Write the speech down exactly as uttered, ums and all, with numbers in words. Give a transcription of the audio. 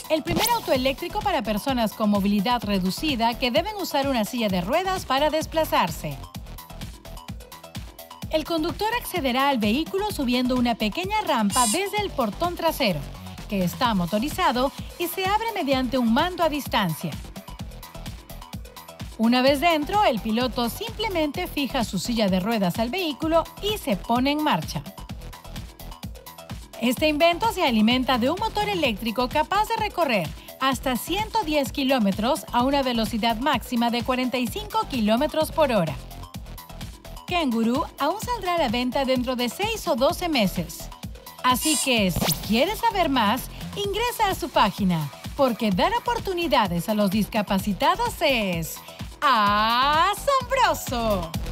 El primer auto eléctrico para personas con movilidad reducida que deben usar una silla de ruedas para desplazarse. El conductor accederá al vehículo subiendo una pequeña rampa desde el portón trasero, que está motorizado y se abre mediante un mando a distancia. Una vez dentro, el piloto simplemente fija su silla de ruedas al vehículo y se pone en marcha. Este invento se alimenta de un motor eléctrico capaz de recorrer hasta ciento diez kilómetros a una velocidad máxima de cuarenta y cinco kilómetros por hora. Kangaroo aún saldrá a la venta dentro de seis o doce meses. Así que, si quieres saber más, ingresa a su página, porque dar oportunidades a los discapacitados es asombroso.